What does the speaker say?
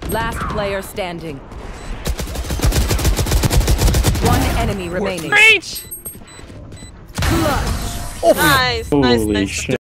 Last player standing. One enemy remaining. Reach! Clutch. Nice, nice, Holy nice. shit.